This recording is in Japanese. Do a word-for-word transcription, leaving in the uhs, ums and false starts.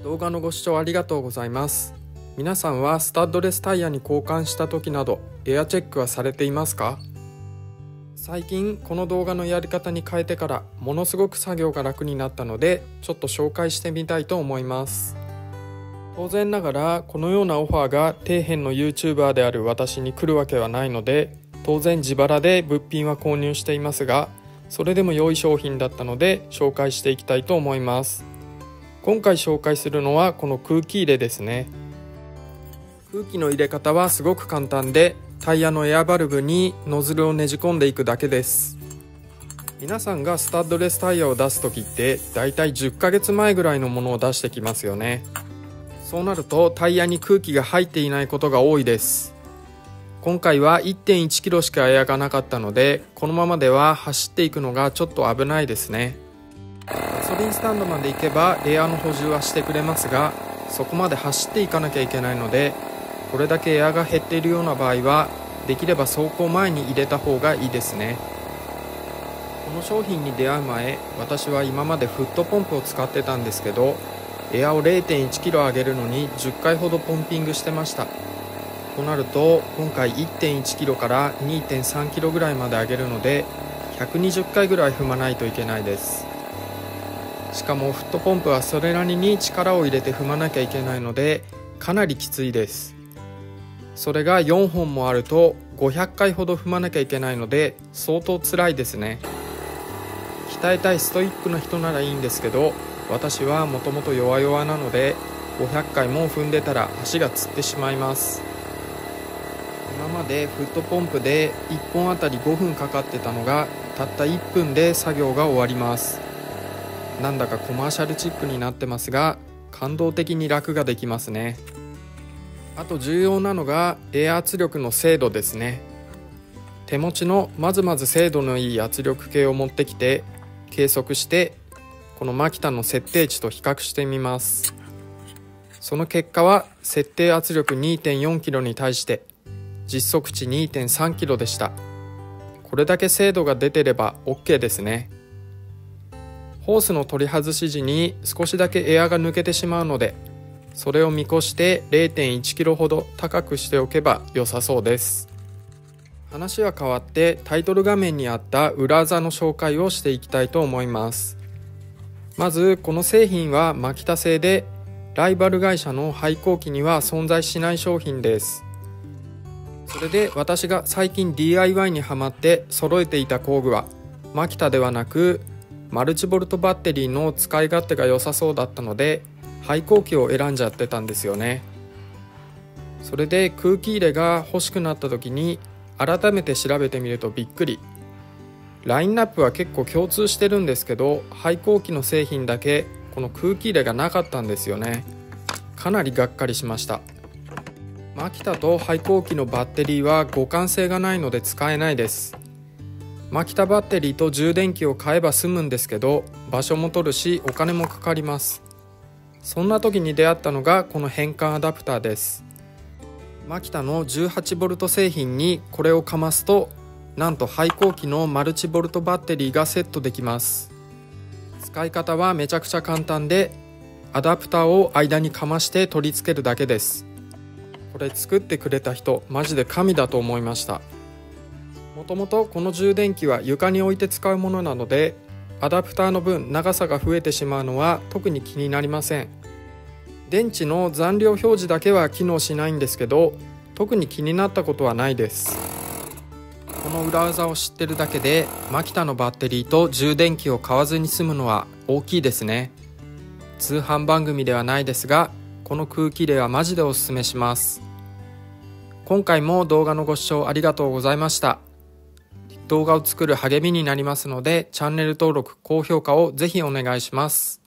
動画のご視聴ありがとうございます。皆さんはスタッドレスタイヤに交換した時などエアチェックはされていますか？最近この動画のやり方に変えてからものすごく作業が楽になったのでちょっと紹介してみたいと思います。当然ながらこのようなオファーが底辺の YouTuber である私に来るわけはないので、当然自腹で物品は購入していますが、それでも良い商品だったので紹介していきたいと思います。今回紹介するのはこの空気入れですね。空気の入れ方はすごく簡単で、タイヤのエアバルブにノズルをねじ込んでいくだけです。皆さんがスタッドレスタイヤを出す時ってだいたいじゅっかげつまえぐらいのものを出してきますよね。そうなるとタイヤに空気が入っていないことが多いです。今回は いってんいちキロしかエアがなかったので、このままでは走っていくのがちょっと危ないですね。ガソリンスタンドまで行けばエアの補充はしてくれますが、そこまで走っていかなきゃいけないので、これだけエアが減っているような場合はできれば走行前に入れた方がいいですね。この商品に出会う前、私は今までフットポンプを使ってたんですけど、エアを れいてんいちキロ上げるのにじゅっかいほどポンピングしてました。となると今回 いってんいちキロから にてんさんキロぐらいまで上げるのでひゃくにじゅっかいぐらい踏まないといけないです。しかもフットポンプはそれなりに力を入れて踏まなきゃいけないのでかなりきついです。それがよんほんもあるとごひゃっかいほど踏まなきゃいけないので相当辛いですね。鍛えたいストイックな人ならいいんですけど、私はもともと弱々なのでごひゃっかいも踏んでたら足がつってしまいます。今までフットポンプでいっぽんあたりごふんかかってたのがたったいっぷんで作業が終わります。なんだかコマーシャルチックになってますが、感動的に楽ができますね。あと重要なのがエア圧力の精度ですね。手持ちのまずまず精度のいい圧力計を持ってきて計測して、このマキタの設定値と比較してみます。その結果は設定圧力 にてんよんキロに対して実測値 にてんさんキロでした。これだけ精度が出てれば OK ですね。ホースの取り外し時に少しだけエアが抜けてしまうので、それを見越して れいてんいちキロほど高くしておけば良さそうです。話は変わってタイトル画面にあった裏技の紹介をしていきたいと思います。まずこの製品はマキタ製で、ライバル会社の廃校機には存在しない商品です。それで私が最近 ディーアイワイ にハマって揃えていた工具はマキタではなくマルチボルトバッテリーの使い勝手が良さそうだったので廃校機を選んじゃってたんですよね。それで空気入れが欲しくなった時に改めて調べてみるとびっくり。ラインナップは結構共通してるんですけど、廃校機の製品だけこの空気入れがなかったんですよね。かなりがっかりしました。マキタと廃校機のバッテリーは互換性がないので使えないです。マキタバッテリーと充電器を買えば済むんですけど、場所も取るしお金もかかります。そんな時に出会ったのがこの変換アダプターです。マキタのじゅうはちボルト製品にこれをかますと、なんと廃校機のマルチボルトバッテリーがセットできます。使い方はめちゃくちゃ簡単で、アダプターを間にかまして取り付けるだけです。これ作ってくれた人マジで神だと思いました。もともとこの充電器は床に置いて使うものなので、アダプターの分長さが増えてしまうのは特に気になりません。電池の残量表示だけは機能しないんですけど、特に気になったことはないです。この裏技を知ってるだけでマキタのバッテリーと充電器を買わずに済むのは大きいですね。通販番組ではないですが、この空気入れはマジでおすすめします。今回も動画のご視聴ありがとうございました。動画を作る励みになりますので、チャンネル登録、高評価をぜひお願いします。